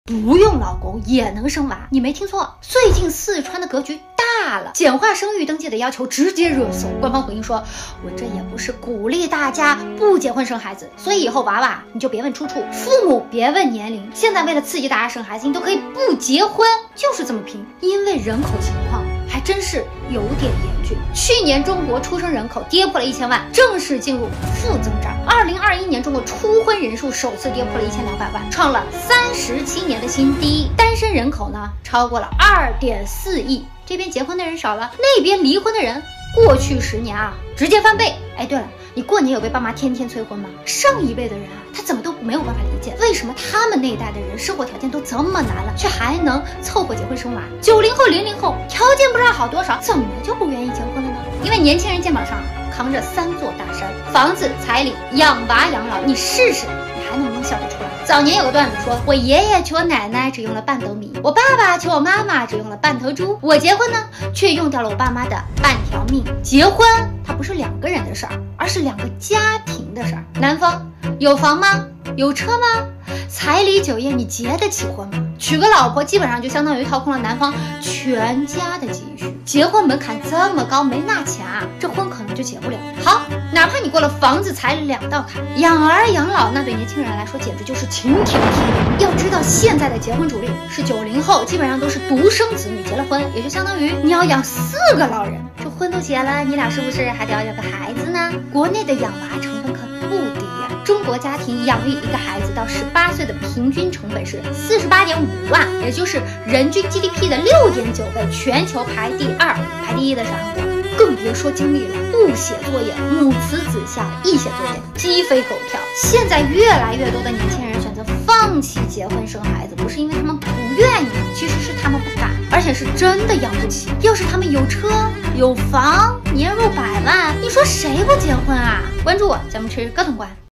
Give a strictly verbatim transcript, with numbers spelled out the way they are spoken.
不用老公也能生娃，你没听错，最近四川的格局大了，简化生育登记的要求直接热搜。官方回应说，我这也不是鼓励大家不结婚生孩子，所以以后娃娃你就别问出处，父母别问年龄，现在为了刺激大家生孩子，你都可以不结婚，就是这么拼。因为人口情况还真是有点严峻，去年中国出生人口跌破了一千万，正式进入负增长。二零二一年中国初婚人数首次跌破了一千两百万，创了三十七年的新低。单身人口呢超过了二点四亿，这边结婚的人少了，那边离婚的人过去十年啊直接翻倍。哎，对了，你过年有被爸妈天天催婚吗？上一辈的人啊，他怎么都没有办法理解，为什么他们那一代的人生活条件都这么难了，却还能凑合结婚生娃？九零后、零零后条件不知道好多少，怎么就不愿意结婚了呢？因为年轻人肩膀上扛着三座大山：房子、彩礼、养娃养老。你试试，你还能不能笑得出来？早年有个段子说，我爷爷娶我奶奶只用了半斗米，我爸爸娶我妈妈只用了半头猪，我结婚呢却用掉了我爸妈的半条命。结婚它不是两个人的事儿，而是两个家庭的事儿。男方有房吗？有车吗？彩礼酒宴你结得起婚吗？娶个老婆基本上就相当于掏空了男方全家的积蓄，结婚门槛这么高，没那钱啊，这婚可能就结不了。好，哪怕你过了房子彩礼两道坎，养儿养老那对年轻人来说简直就是晴天霹雳。要知道现在的结婚主力是九零后，基本上都是独生子女，结了婚也就相当于你要养四个老人，这婚都结了，你俩是不是还得要有个孩子呢？国内的养娃成本可不低呀、啊，中国家庭养育一个孩子到十八岁的平均成本是四十八点五万，也就是人均 G D P 的六点九倍，全球排第二，排第一的是韩国。更别说经历了不写作业、母慈子孝、一写作业鸡飞狗跳。现在越来越多的年轻人选择放弃结婚生孩子，不是因为他们不愿意，其实是他们不敢，而且是真的养不起。要是他们有车有房，年入百万，你说谁不结婚啊？关注我，咱们吃各种关。